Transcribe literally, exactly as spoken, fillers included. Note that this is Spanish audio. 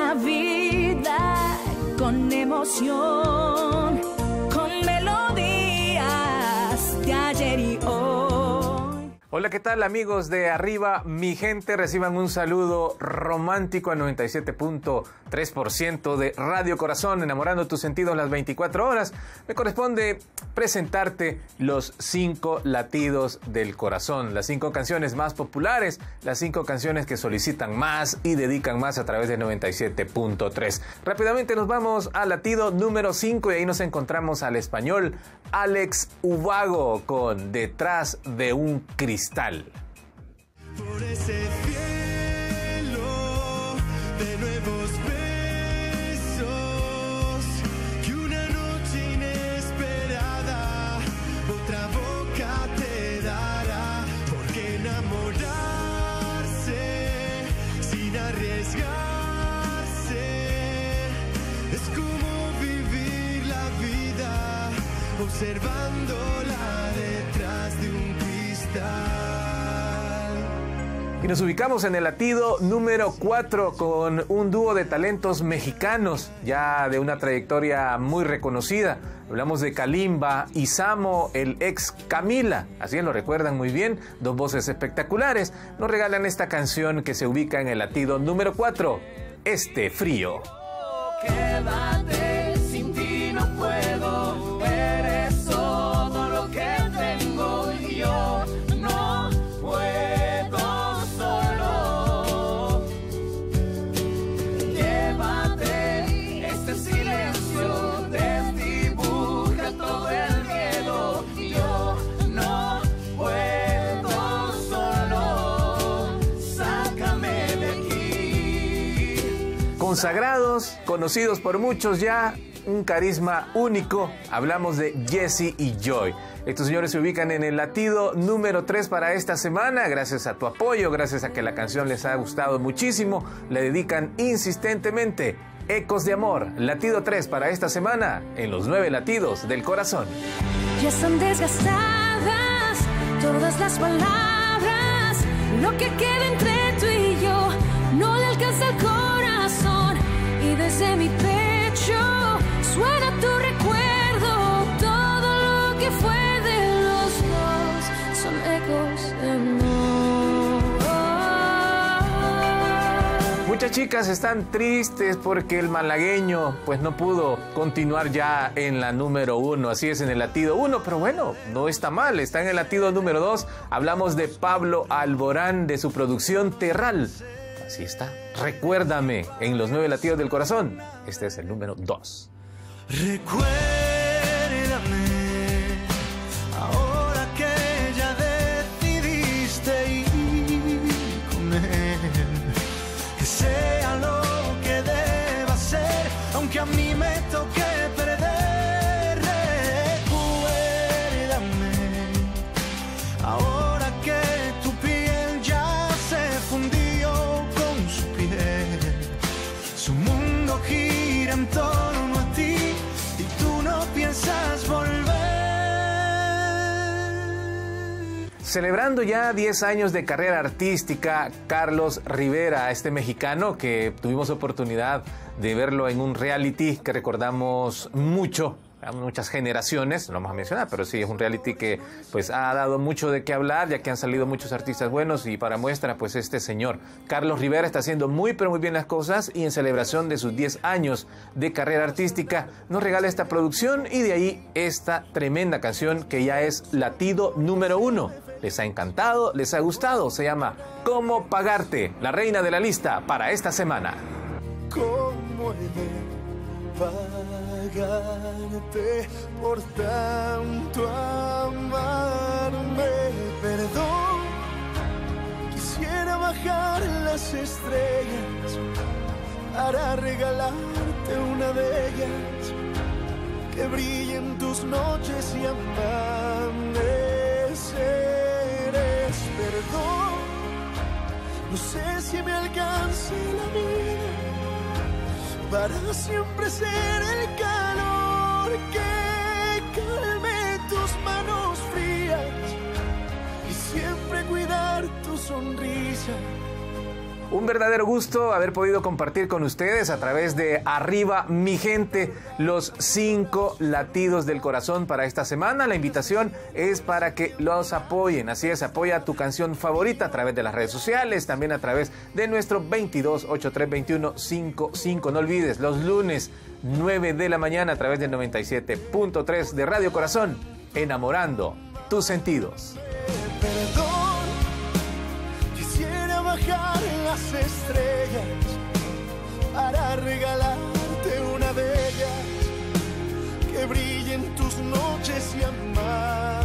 la vida con emoción, con melodías de ayer y hoy. Hola, ¿qué tal amigos de Arriba Mi Gente? Reciban un saludo romántico al noventa y siete punto tres por ciento de Radio Corazón, enamorando tus sentidos las veinticuatro horas. Me corresponde presentarte los cinco latidos del corazón, las cinco canciones más populares, las cinco canciones que solicitan más y dedican más a través de noventa y siete punto tres. Rápidamente nos vamos al latido número cinco y ahí nos encontramos al español Alex Ubago con Detrás de un Cristal. Por ese cielo de nuevos besos, que una noche inesperada otra boca te dará. Porque enamorarse sin arriesgarse es como vivir la vida observándola detrás de un cristal. Y nos ubicamos en el latido número cuatro con un dúo de talentos mexicanos, ya de una trayectoria muy reconocida. Hablamos de Kalimba y Samo, el ex Camila. Así lo recuerdan muy bien, dos voces espectaculares. Nos regalan esta canción que se ubica en el latido número cuatro, Este Frío. Quédate, sin ti no puedo, eres todo lo que tengo y yo no puedo solo. Llévate, este silencio desdibuja todo el miedo y yo no puedo solo. Sácame de aquí. Consagrados, conocidos por muchos ya, un carisma único. Hablamos de Jesse y Joy. Estos señores se ubican en el latido número tres para esta semana. Gracias a tu apoyo, gracias a que la canción les ha gustado muchísimo, le dedican insistentemente Ecos de Amor. Latido tres para esta semana en los nueve latidos del corazón. Ya están desgastadas todas las palabras, lo que queda entre tú y yo no le alcanza el corazón. Y desde mi pecho suena tu recuerdo, todo lo que fue de los dos son ecos de amor. Muchas chicas están tristes porque el malagueño pues no pudo continuar ya en la número uno, así es, en el latido uno, pero bueno, no está mal, está en el latido número dos. Hablamos de Pablo Alborán, de su producción Terral. Así está, Recuérdame, en los nueve latidos del corazón. Este es el número dos. Recuérdame, ahora que ya decidiste ir con él, que sea lo que deba ser, aunque a mí me toque perder. Recuérdame, ahora que tu piel ya se fundió con su piel, su mundo gira en torno a ti y tú no piensas volver. Celebrando ya diez años de carrera artística, Carlos Rivera, este mexicano que tuvimos oportunidad de verlo en un reality que recordamos mucho, a muchas generaciones, no vamos a mencionar, pero sí es un reality que pues ha dado mucho de qué hablar, ya que han salido muchos artistas buenos, y para muestra pues este señor Carlos Rivera está haciendo muy pero muy bien las cosas, y en celebración de sus diez años de carrera artística nos regala esta producción y de ahí esta tremenda canción que ya es latido número uno. Les ha encantado, les ha gustado, se llama ¿Cómo pagarte?, la reina de la lista para esta semana. ¿Cómo he de pagarte por tanto amarme? Perdón, quisiera bajar las estrellas para regalarte una de ellas, que brillen tus noches y amaneceres. Perdón, no sé si me alcance la vida para siempre ser el calor que calme tus manos frías y siempre cuidar tu sonrisa Un verdadero gusto haber podido compartir con ustedes a través de Arriba Mi Gente los cinco latidos del corazón para esta semana. La invitación es para que los apoyen. Así es, apoya tu canción favorita a través de las redes sociales, también a través de nuestro veintidós ochenta y tres veintiuno cincuenta y cinco. No olvides, los lunes nueve de la mañana a través del noventa y siete punto tres de Radio Corazón, enamorando tus sentidos. Perdón, quisiera bajar las estrellas para regalarte una de ellas, que brillen tus noches y amar.